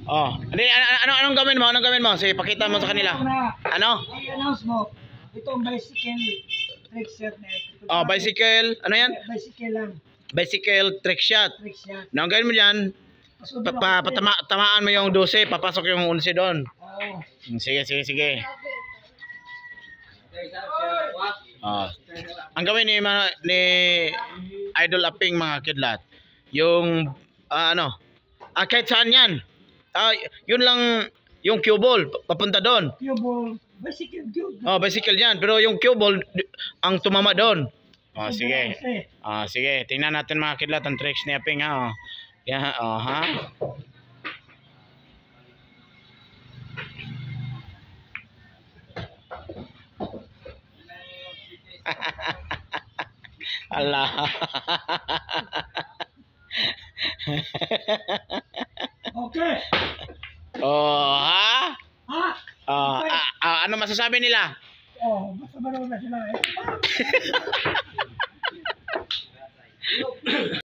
Oh, anong gawin mo? Anong gawin mo? Sige, pakita mo sa kanila. Ano? I-announce mo. Itong bicycle trick shot na ito. Oh, bicycle. Ano yan? Bicycle lang. Bicycle trick shot. Trick shot. Anong gawin mo diyan? Tamaan mo yung 12, papasok yung 11 doon. Oo. Sige. Ang gawin ni Idol Aping mga kidlat, yung kahit saan yan. Yun lang yung cue ball papunta doon. Cue ball, bicycle cue. Oh, bicycle yan, pero yung cue ball ang tumama doon. Oh, sige. Sige, tingnan natin mga kidlat ang tricks ni Aping ha. Oh. Yeah, ha. Allah. Okay. Oh, ha? Ha? Ano masasabi nila? Oh, basta ba naman na sila eh.